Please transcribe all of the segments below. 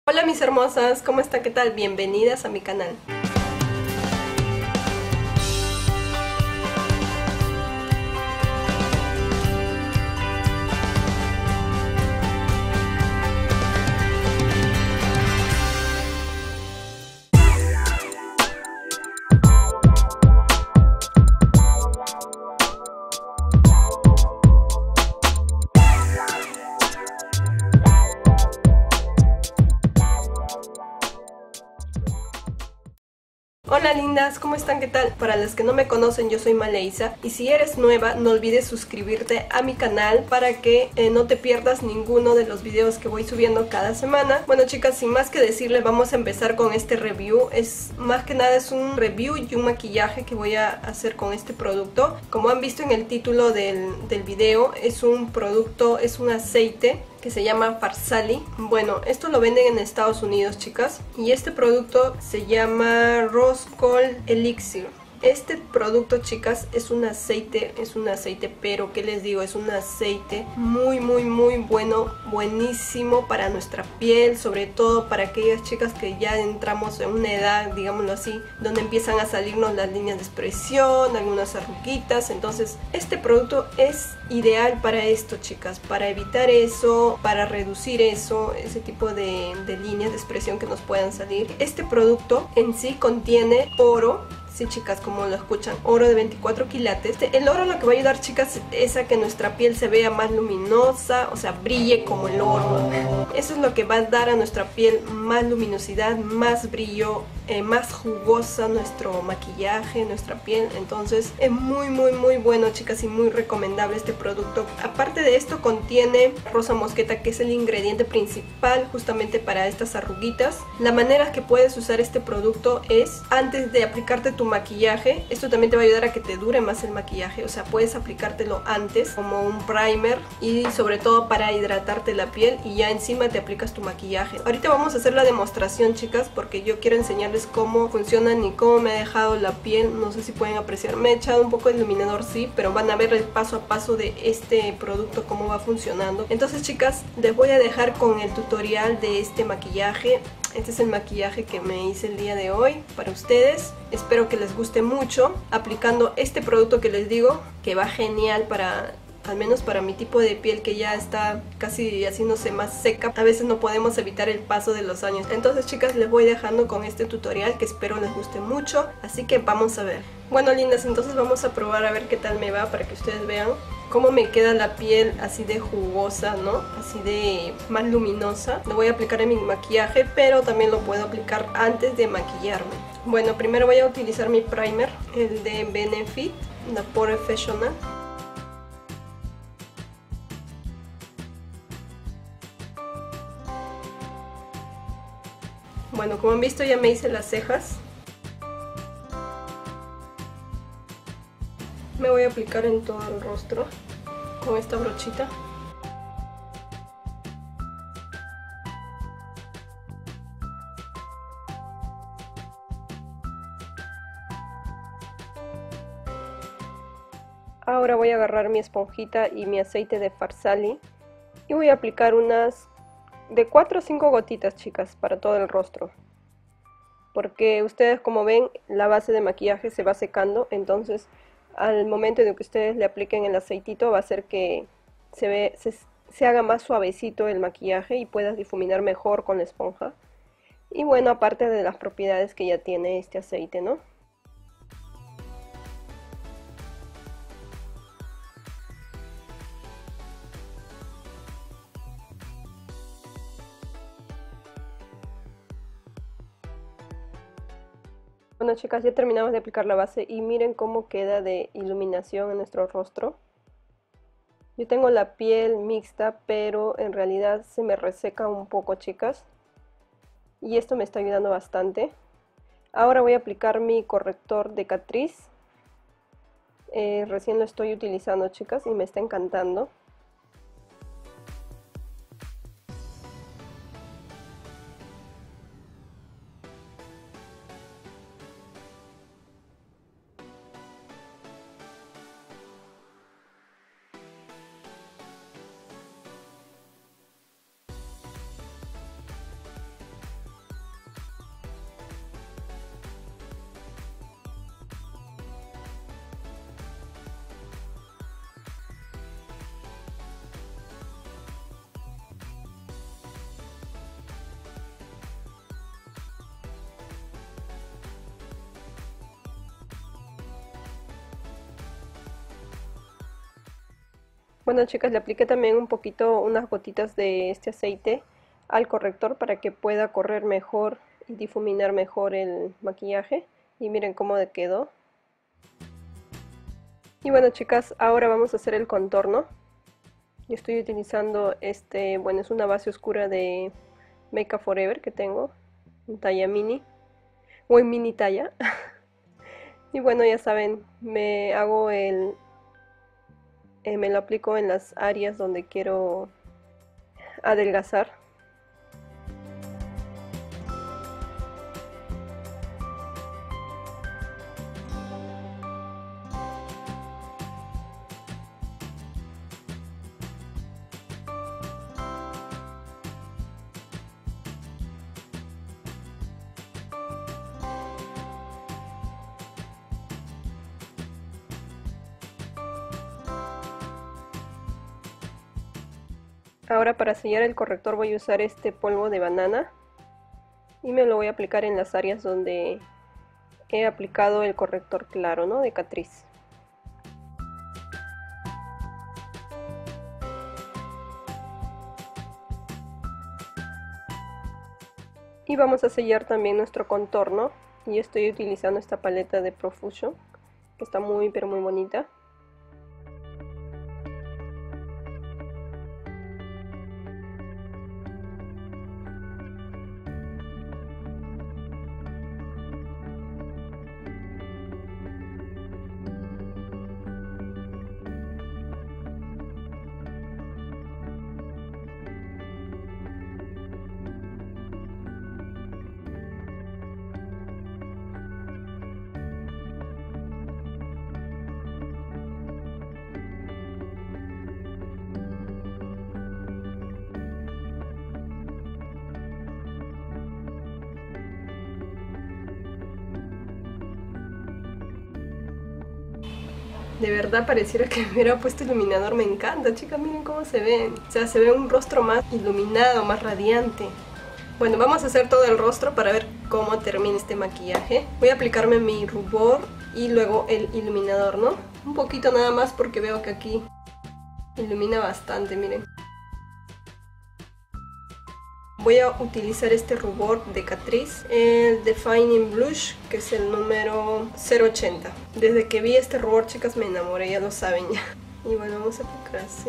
Hola mis hermosas, ¿cómo están? ¿Qué tal? Bienvenidas a mi canal. Hola lindas, ¿cómo están? ¿Qué tal? Para las que no me conocen, yo soy Maleisa y si eres nueva no olvides suscribirte a mi canal para que no te pierdas ninguno de los videos que voy subiendo cada semana. Bueno chicas, sin más que decirles, vamos a empezar con este review. Más que nada es un review y un maquillaje que voy a hacer con este producto. Como han visto en el título del video, es un producto, es un aceite que se llama Farsali. Bueno, esto lo venden en Estados Unidos, chicas, y este producto se llama Rose Gold Elixir. Este producto, chicas, es un aceite, pero ¿qué les digo? Es un aceite muy bueno, buenísimo para nuestra piel, sobre todo para aquellas chicas que ya entramos en una edad, digámoslo así, donde empiezan a salirnos las líneas de expresión, algunas arruguitas. Entonces, este producto es ideal para esto, chicas, para evitar eso, para reducir eso, ese tipo de líneas de expresión que nos puedan salir. Este producto en sí contiene oro. Sí, chicas, como lo escuchan, oro de 24 quilates. El oro lo que va a ayudar, chicas, es a que nuestra piel se vea más luminosa, o sea, brille como el oro. Eso es lo que va a dar a nuestra piel más luminosidad, más brillo, más jugosa nuestro maquillaje, nuestra piel. Entonces es muy bueno, chicas, y muy recomendable este producto. Aparte de esto, contiene rosa mosqueta, que es el ingrediente principal justamente para estas arruguitas. La manera que puedes usar este producto es antes de aplicarte tu maquillaje. Esto también te va a ayudar a que te dure más el maquillaje, o sea, puedes aplicártelo antes como un primer y sobre todo para hidratarte la piel, y ya encima te aplicas tu maquillaje. Ahorita vamos a hacer la demostración, chicas, porque yo quiero enseñarles cómo funcionan y cómo me ha dejado la piel. No sé si pueden apreciar, me he echado un poco de iluminador, sí, pero van a ver el paso a paso de este producto, cómo va funcionando. Entonces, chicas, les voy a dejar con el tutorial de este maquillaje. Este es el maquillaje que me hice el día de hoy para ustedes. Espero que les guste mucho aplicando este producto que les digo, que va genial para, al menos para mi tipo de piel que ya está casi haciéndose más seca. A veces no podemos evitar el paso de los años. Entonces, chicas, les voy dejando con este tutorial que espero les guste mucho. Así que vamos a ver. Bueno, lindas, entonces vamos a probar a ver qué tal me va para que ustedes vean cómo me queda la piel así de jugosa, ¿no? Así de más luminosa. Lo voy a aplicar en mi maquillaje, pero también lo puedo aplicar antes de maquillarme. Bueno, primero voy a utilizar mi primer, el de Benefit, la Professional. Bueno, como han visto, ya me hice las cejas. Me voy a aplicar en todo el rostro con esta brochita. Ahora voy a agarrar mi esponjita y mi aceite de Farsali y voy a aplicar unas de 4 o 5 gotitas, chicas, para todo el rostro. Porque ustedes, como ven, la base de maquillaje se va secando, entonces al momento de que ustedes le apliquen el aceitito va a hacer que se haga más suavecito el maquillaje y puedas difuminar mejor con la esponja. Y bueno, aparte de las propiedades que ya tiene este aceite, ¿no? Bueno, chicas, ya terminamos de aplicar la base y miren cómo queda de iluminación en nuestro rostro. Yo tengo la piel mixta, pero en realidad se me reseca un poco, chicas. Y esto me está ayudando bastante. Ahora voy a aplicar mi corrector de Catrice. Recién lo estoy utilizando, chicas, y me está encantando. Bueno chicas, le apliqué también un poquito, unas gotitas de este aceite al corrector para que pueda correr mejor y difuminar mejor el maquillaje. Y miren cómo quedó. Y bueno chicas, ahora vamos a hacer el contorno. Yo estoy utilizando bueno, es una base oscura de Make Up Forever que tengo, en talla mini, o en mini talla. Y bueno, ya saben, me lo aplico en las áreas donde quiero adelgazar. Ahora para sellar el corrector voy a usar este polvo de banana y me lo voy a aplicar en las áreas donde he aplicado el corrector claro, ¿no? De Catrice. Y vamos a sellar también nuestro contorno. Y estoy utilizando esta paleta de Profusion, que está muy pero muy bonita. De verdad pareciera que me hubiera puesto iluminador, me encanta, chicas, miren cómo se ve. O sea, se ve un rostro más iluminado, más radiante. Bueno, vamos a hacer todo el rostro para ver cómo termina este maquillaje. Voy a aplicarme mi rubor y luego el iluminador, ¿no? Un poquito nada más porque veo que aquí ilumina bastante, miren. Voy a utilizar este rubor de Catrice, el Defining Blush, que es el número 080. Desde que vi este rubor, chicas, me enamoré, ya lo saben ya. Y bueno, vamos a aplicar así.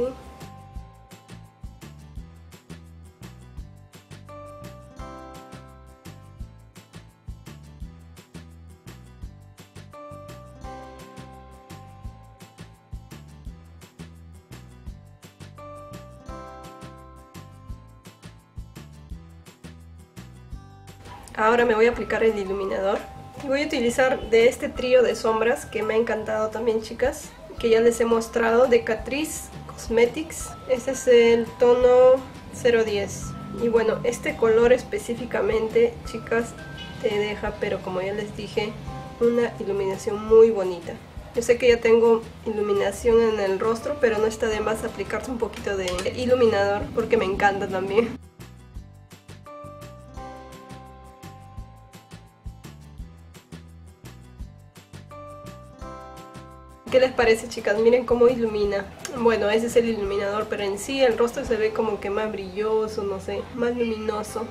Ahora me voy a aplicar el iluminador. Y voy a utilizar de este trío de sombras que me ha encantado también, chicas, que ya les he mostrado, de Catrice Cosmetics. Este es el tono 010. Y bueno, este color específicamente, chicas, te deja, pero como ya les dije, una iluminación muy bonita. Yo sé que ya tengo iluminación en el rostro, pero no está de más aplicarse un poquito de iluminador porque me encanta también. ¿Qué les parece, chicas? Miren cómo ilumina. Bueno, ese es el iluminador, pero en sí el rostro se ve como que más brilloso, no sé, más luminoso.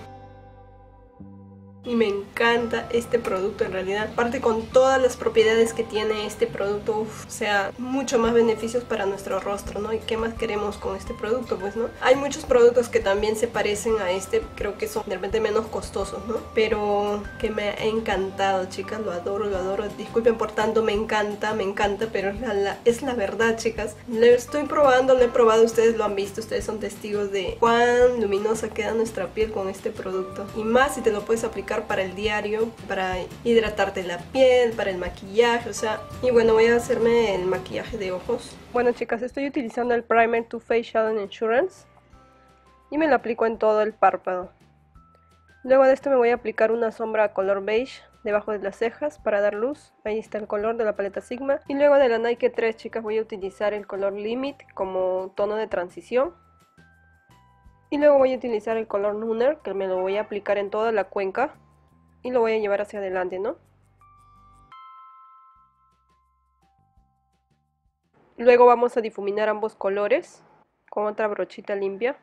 Y me encanta este producto en realidad. Aparte con todas las propiedades que tiene este producto, o sea, mucho más beneficios para nuestro rostro, ¿no? ¿Y qué más queremos con este producto? Pues, ¿no? Hay muchos productos que también se parecen a este, creo que son de repente menos costosos, ¿no? Pero que me ha encantado, chicas, lo adoro, lo adoro. Disculpen por tanto, me encanta, pero es la verdad, chicas. Lo estoy probando, lo he probado, ustedes lo han visto, ustedes son testigos de cuán luminosa queda nuestra piel con este producto. Y más si te lo puedes aplicar para el diario, para hidratarte la piel, para el maquillaje, o sea. Y bueno, voy a hacerme el maquillaje de ojos. Bueno, chicas, estoy utilizando el primer Too Faced Shadow Insurance y me lo aplico en todo el párpado. Luego de esto me voy a aplicar una sombra color beige debajo de las cejas para dar luz. Ahí está el color de la paleta Sigma. Y luego de la Nike 3, chicas, voy a utilizar el color Limit como tono de transición. Y luego voy a utilizar el color Lunar, que me lo voy a aplicar en toda la cuenca y lo voy a llevar hacia adelante, ¿no? Luego vamos a difuminar ambos colores con otra brochita limpia.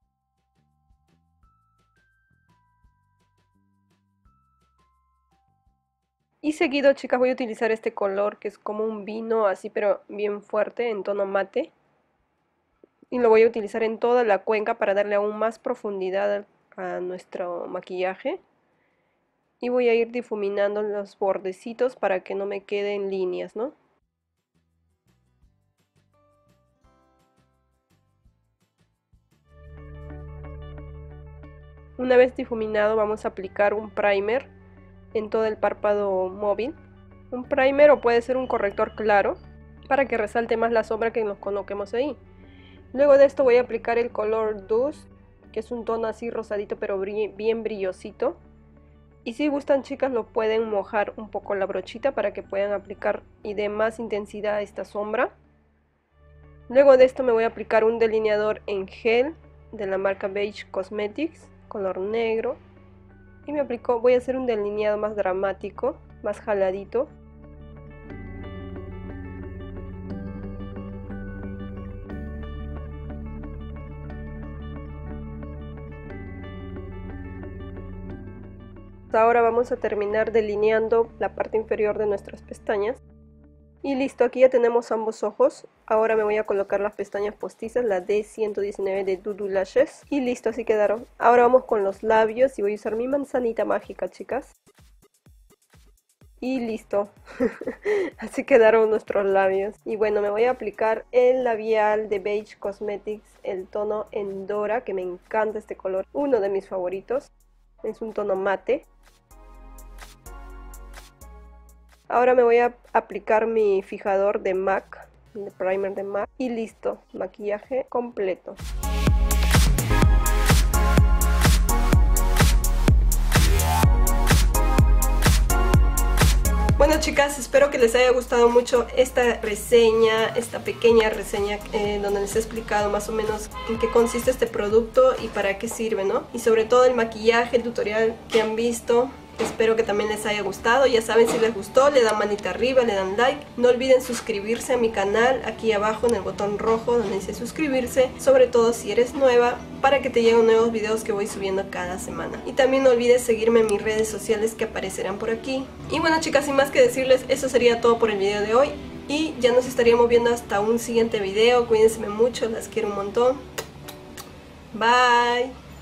Y seguido, chicas, voy a utilizar este color que es como un vino así, pero bien fuerte, en tono mate. Y lo voy a utilizar en toda la cuenca para darle aún más profundidad a nuestro maquillaje. Y voy a ir difuminando los bordecitos para que no me queden líneas, ¿no? Una vez difuminado, vamos a aplicar un primer en todo el párpado móvil. Un primer o puede ser un corrector claro para que resalte más la sombra que nos coloquemos ahí. Luego de esto voy a aplicar el color Dust, que es un tono así rosadito pero bien brillosito. Y si gustan, chicas, lo pueden mojar un poco la brochita para que puedan aplicar y dé más intensidad a esta sombra. Luego de esto me voy a aplicar un delineador en gel de la marca Beige Cosmetics, color negro. Y voy a hacer un delineado más dramático, más jaladito. Ahora vamos a terminar delineando la parte inferior de nuestras pestañas. Y listo, aquí ya tenemos ambos ojos. Ahora me voy a colocar las pestañas postizas, la D119 de Doodoo Lashes. Y listo, así quedaron. Ahora vamos con los labios y voy a usar mi manzanita mágica, chicas. Y listo. Así quedaron nuestros labios. Y bueno, me voy a aplicar el labial de Beige Cosmetics, el tono Endora, que me encanta este color. Uno de mis favoritos. Es un tono mate. Ahora me voy a aplicar mi fijador de MAC, el primer de MAC, y listo, maquillaje completo. Bueno, chicas, espero que les haya gustado mucho esta reseña, esta pequeña reseña donde les he explicado más o menos en qué consiste este producto y para qué sirve, ¿no? Y sobre todo el maquillaje, el tutorial que han visto. Espero que también les haya gustado. Ya saben, si les gustó, le dan manita arriba, le dan like. No olviden suscribirse a mi canal aquí abajo en el botón rojo donde dice suscribirse, sobre todo si eres nueva, para que te lleguen nuevos videos que voy subiendo cada semana. Y también no olvides seguirme en mis redes sociales que aparecerán por aquí. Y bueno, chicas, sin más que decirles, eso sería todo por el video de hoy. Y ya nos estaríamos viendo hasta un siguiente video. Cuídense mucho, las quiero un montón. Bye.